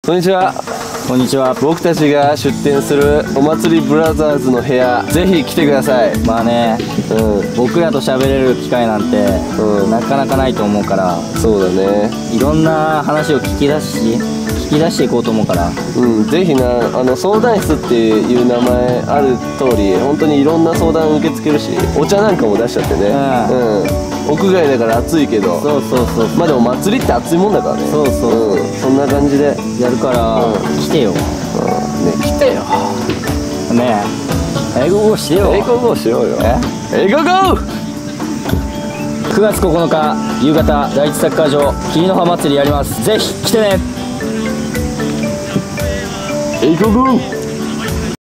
こんにちは。 こんにちは。 僕たちが出店するお祭りブラザーズの部屋、ぜひ来てください。 まあね、僕らと喋れる機会なんて、なかなかないと思うから、 そうだね。 いろんな話を聞き出していこうと思うから、 ぜひな、相談室っていう名前ある通り、本当にいろんな相談受け付けるし、お茶なんかも出しちゃってね。屋外だから暑いけど、 そうまあでも祭りって暑いもんだからね。そんな感じでやるから、来てよ。 ね、来てよ。 ねえ、英語してよ。 英語しようよ。英語 9月9日夕方、第一サッカー場霧の葉祭りやります。ぜひ来てね。 英語